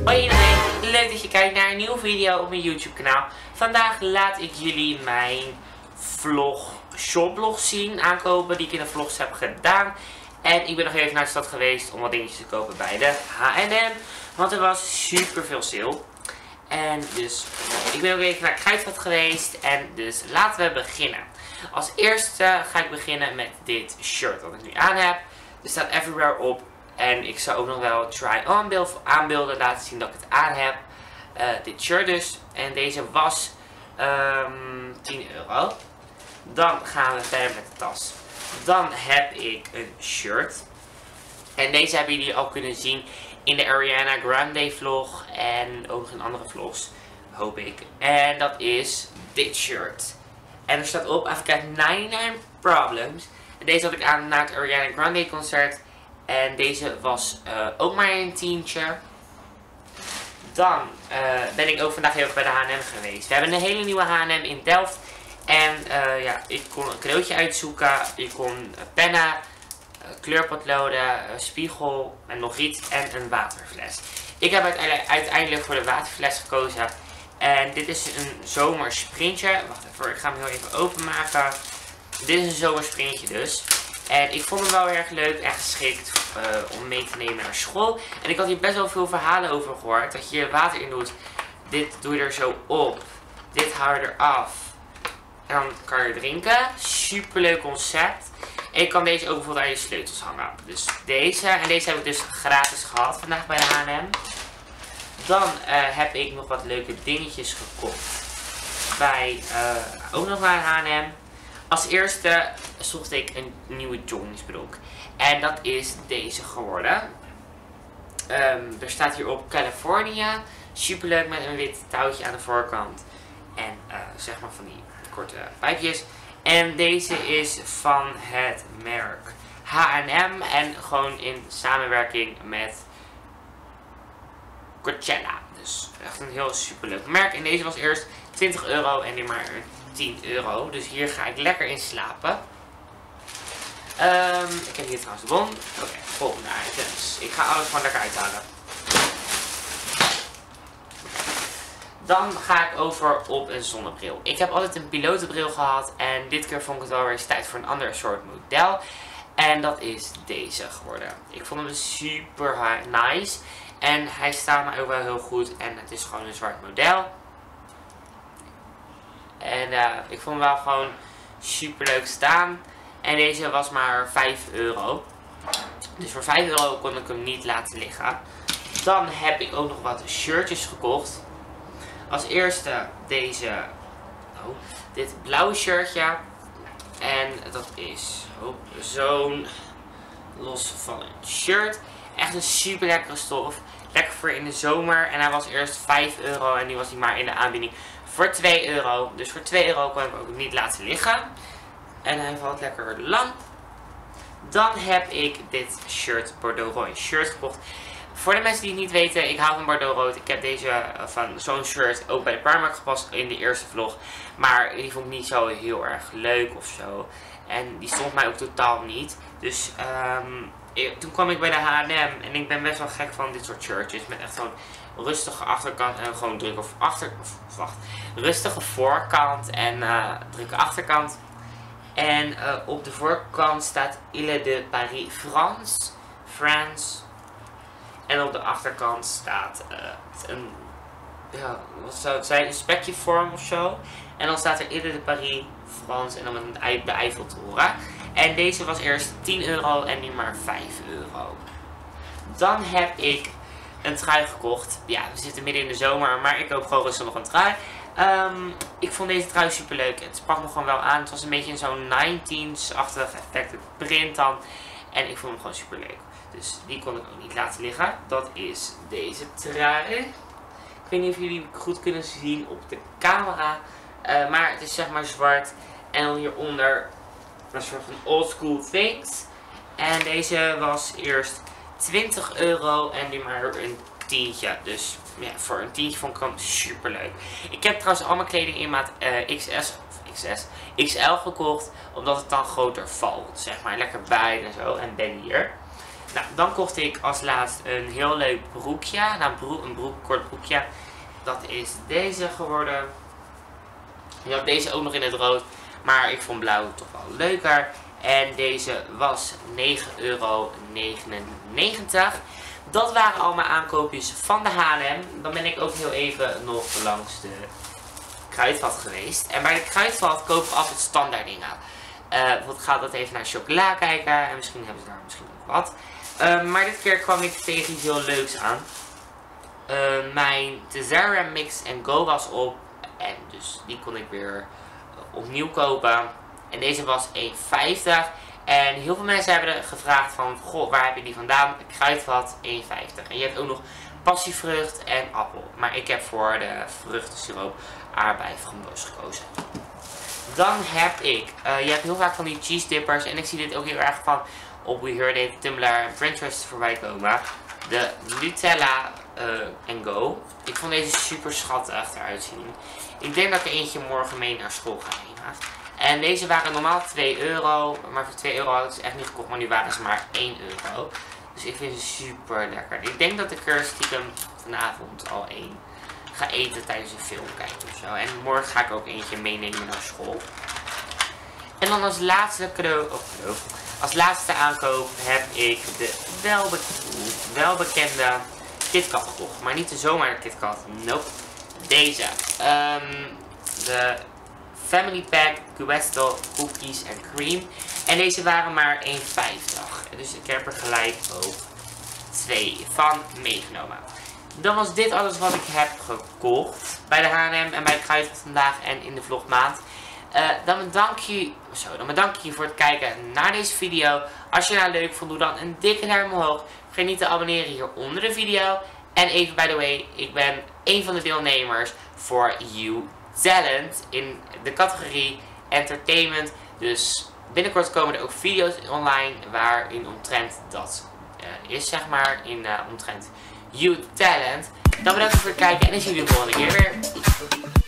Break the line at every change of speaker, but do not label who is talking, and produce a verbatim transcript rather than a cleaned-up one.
Hoi iedereen, leuk dat je kijkt naar een nieuwe video op mijn YouTube kanaal. Vandaag laat ik jullie mijn vlog, shoplog zien, aankopen die ik in de vlogs heb gedaan. En ik ben nog even naar de stad geweest om wat dingetjes te kopen bij de H en M. Want er was super veel sale. En dus, ik ben ook even naar Kruidvat geweest. En dus laten we beginnen. Als eerste ga ik beginnen met dit shirt wat ik nu aan heb. Er staat Everywhere op. En ik zou ook nog wel try-on beeld aanbeelden laten zien dat ik het aan heb. Uh, dit shirt dus. En deze was um, tien euro. Dan gaan we verder met de tas. Dan heb ik een shirt. En deze hebben jullie al kunnen zien in de Ariana Grande vlog. En ook in andere vlogs. Hoop ik. En dat is dit shirt. En er staat op, I've got ninety-nine problems. En deze had ik aan na het Ariana Grande concert. En deze was uh, ook maar een tientje. Dan uh, ben ik ook vandaag even bij de H en M geweest. We hebben een hele nieuwe H en M in Delft. En uh, ja, ik kon een cadeautje uitzoeken. Je kon pennen, uh, kleurpotloden, uh, spiegel en nog iets. En een waterfles. Ik heb uiteindelijk, uiteindelijk voor de waterfles gekozen. En dit is een zomersprintje. Wacht even, ik ga hem heel even openmaken. Dit is een zomersprintje dus. En ik vond hem wel erg leuk en geschikt uh, om mee te nemen naar school. En ik had hier best wel veel verhalen over gehoord. Dat je hier water in doet. Dit doe je er zo op. Dit hou je eraf. En dan kan je drinken. Super leuk concept. En je kan deze ook bijvoorbeeld aan je sleutels hangen. Dus deze. En deze heb ik dus gratis gehad vandaag bij de H en M. Dan uh, heb ik nog wat leuke dingetjes gekocht. Bij uh, ook nog bij de H en M. Als eerste zocht ik een nieuwe joggingsbroek. En dat is deze geworden. Um, er staat hier op California. Super leuk met een wit touwtje aan de voorkant. En uh, zeg maar van die korte pijpjes. En deze is van het merk H en M. En gewoon in samenwerking met Coachella. Dus echt een heel super leuk merk. En deze was eerst twintig euro en nu maar tien euro. Dus hier ga ik lekker in slapen. Um, ik heb hier trouwens de bon. Oké, okay, volgende items. Ik ga alles gewoon lekker uithalen. Dan ga ik over op een zonnebril. Ik heb altijd een pilotenbril gehad. En dit keer vond ik het wel weer eens tijd voor een ander soort model. En dat is deze geworden. Ik vond hem super nice. En hij staat mij ook wel heel goed. En het is gewoon een zwart model. En uh, ik vond hem wel gewoon super leuk staan. En deze was maar vijf euro. Dus voor vijf euro kon ik hem niet laten liggen. Dan heb ik ook nog wat shirtjes gekocht. Als eerste deze, oh, dit blauwe shirtje. En dat is oh, zo'n losvallend shirt. Echt een super lekkere stof. Lekker voor in de zomer. En hij was eerst vijf euro en nu was hij maar in de aanbieding voor twee euro. Dus voor twee euro kon ik hem ook niet laten liggen. En hij valt lekker lang. Dan heb ik dit shirt, Bordeaux Rood shirt gekocht. Voor de mensen die het niet weten, ik hou van Bordeaux Rood. Ik heb deze van zo'n shirt ook bij de Primark gepast in de eerste vlog. Maar die vond ik niet zo heel erg leuk of zo. En die stond mij ook totaal niet. Dus um, ik, toen kwam ik bij de H en M en ik ben best wel gek van dit soort shirtjes. Met echt zo'n rustige achterkant en gewoon drukke of achter, of, wacht, rustige voorkant en uh, drukke achterkant. En uh, op de voorkant staat Ile de Paris France. France. En op de achterkant staat uh, een, ja, wat zou het zijn, een spekje vorm of zo. En dan staat er Ile de Paris France en dan met de Eiffeltoren. En deze was eerst tien euro en nu maar vijf euro. Dan heb ik een trui gekocht. Ja, we zitten midden in de zomer, maar ik koop gewoon rustig nog een trui. Um, ik vond deze trui super leuk. Het sprak me gewoon wel aan. Het was een beetje in zo'n negentiens-achtig effective print dan. En ik vond hem gewoon super leuk. Dus die kon ik ook niet laten liggen. Dat is deze trui. Ik weet niet of jullie het goed kunnen zien op de camera. Uh, maar het is zeg maar zwart. En dan hieronder een soort van old school things. En deze was eerst twintig euro en nu maar een tientje. Dus ja, voor een tientje vond ik hem super leuk. Ik heb trouwens al mijn kleding in maat uh, X S, of X S, X L gekocht. Omdat het dan groter valt. Zeg maar lekker bij en zo. En ben hier. Nou, dan kocht ik als laatst een heel leuk broekje. Nou, een broek, een broek, kort broekje. Dat is deze geworden. Ik had deze ook nog in het rood. Maar ik vond blauw toch wel leuker. En deze was negen euro negenennegentig. Dat waren al mijn aankoopjes van de H en M. Dan ben ik ook heel even nog langs de Kruidvat geweest. En bij de Kruidvat koop ik altijd standaard dingen. Uh, bijvoorbeeld gaat dat even naar chocola kijken. En misschien hebben ze daar misschien ook wat. Uh, maar dit keer kwam ik tegen iets heel leuks aan. Uh, mijn Tezera Mix and Go was op. En dus die kon ik weer opnieuw kopen. En deze was één vijftig. En heel veel mensen hebben gevraagd van, goh, waar heb je die vandaan? Kruidvat, één vijftig. En je hebt ook nog passievrucht en appel. Maar ik heb voor de vruchtensiroop aardbei framboos gekozen. Dan heb ik, uh, je hebt heel vaak van die cheese dippers. En ik zie dit ook heel erg van op We Heard It, Tumblr en Pinterest voorbij komen. De Nutella uh, and Go. Ik vond deze super schattig eruit zien. Ik denk dat ik er eentje morgen mee naar school ga nemen. En deze waren normaal twee euro. Maar voor twee euro had ik ze echt niet gekocht. Maar nu waren ze maar één euro. Dus ik vind ze super lekker. Ik denk dat ik er stiekem vanavond al één ga eten tijdens een film kijken of zo. En morgen ga ik ook eentje meenemen naar school. En dan als laatste cadeau, oh cadeau. Als laatste aankoop heb ik de welbe welbekende KitKat gekocht. Maar niet de zomaar KitKat. Nope. Deze. Um, de Family Pack Guesto Cookies and Cream. En deze waren maar één vijftig. Dus ik heb er gelijk ook twee van meegenomen. Dan was dit alles wat ik heb gekocht bij de H en M en bij Kruidvat vandaag en in de vlogmaand. Uh, dan bedank je, zo, dan bedank ik je voor het kijken naar deze video. Als je nou leuk vond, doe dan een dikke duim omhoog. Vergeet niet te abonneren hier onder de video. En even by the way, ik ben een van de deelnemers voor You Talent in de categorie Entertainment. Dus binnenkort komen er ook video's online waarin omtrent dat uh, is, zeg maar, in uh, omtrent You Talent. Dan bedankt voor het kijken en ik zie jullie de volgende keer weer.